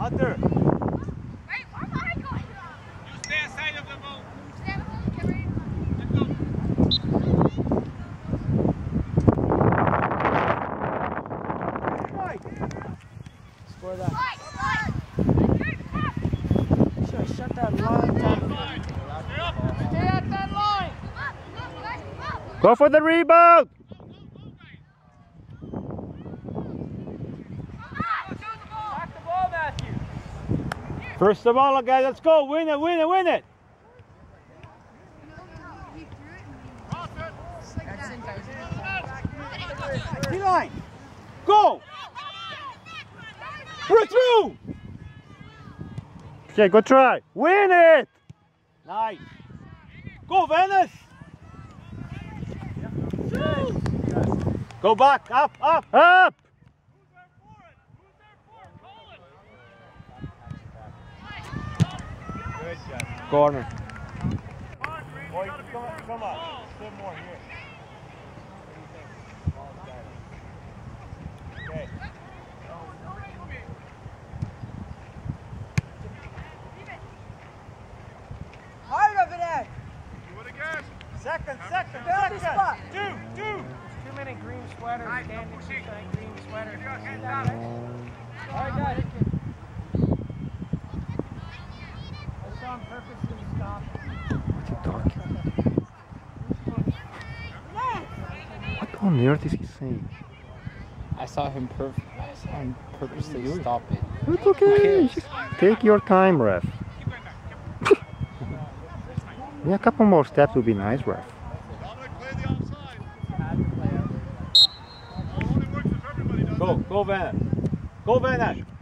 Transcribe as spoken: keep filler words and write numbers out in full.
Hunter. Wait, where am I going? You stay aside of the ball. Stand up, get ready. Let's go. Right. Score that. Right, right. Should have shut that long time. Stay up. Stay at that line. Come up, come up, guys, come up. Go for the rebound! Back the ball, Matthew. First of all, guys, let's go. Win it, win it, win it. D-line. Go! Break through! Okay, go try. Win it! Nice. Go, Venice. Go back, up, up, up! Good job. Corner. Boy, come on, come on. Still more here. Okay. Higher of it, Ed. Do it again. Second, second, Penalty second. spot. Two, two. Too many green sweaters, Nice, no standing pushing. behind green sweaters. Keep your See hands that, down. guys? All right, guys. I saw him purposely stop. What's he talking? What on earth is he saying? I saw him perf I saw him purposely stop it. It's okay. Just take your time, ref. Yeah, a couple more steps would be nice, ref. Dominic, play the outside. It only works if everybody does Go, it. go, Venice. Go, Venice.